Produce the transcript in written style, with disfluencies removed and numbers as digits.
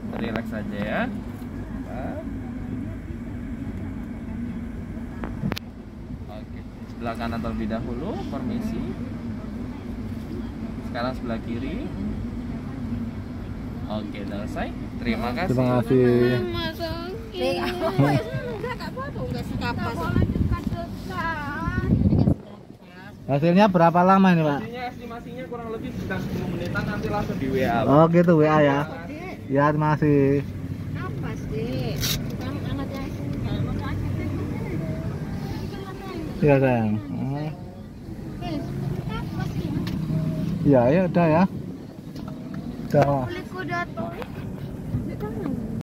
Relax saja ya. Oke, sebelah kanan terlebih dahulu, permisi. Sekarang sebelah kiri. Oke, selesai. Terima kasih. Terima kasih. Hasilnya berapa lama ini, Pak? Hasilnya estimasinya kurang lebih sekitar 10 menitan, nanti langsung di WA. Oh gitu, WA ya. Ya, terima kasih. Apa sih? Iya, sayang. Iya, ya udah ya. Udah. Kulit kuda tuh.